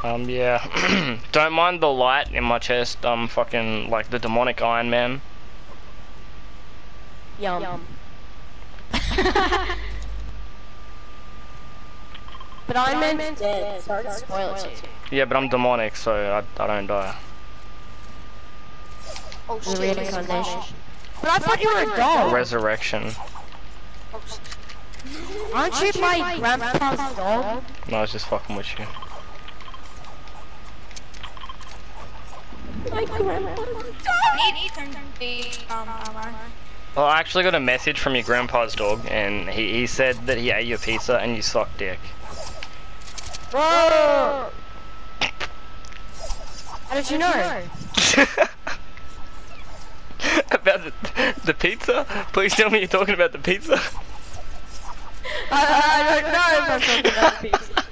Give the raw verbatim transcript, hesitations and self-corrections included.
Um, yeah. Don't mind the light in my chest. I'm fucking like the demonic Iron Man. Yum. Yum. But Iron Man's dead, so don't spoil it to you. Yeah, but I'm demonic, so I, I don't die. Oh shit, reincarnation. But I thought you were a dog. Resurrection. Aren't you my grandpa's dog? No, I was just fucking with you. My grandpa's dog. Well, I actually got a message from your grandpa's dog, and he, he said that he ate your pizza and you suck dick. Whoa! How did you know? About the, the pizza? Please tell me you're talking about the pizza. I, I don't know if I'm talking about the pizza.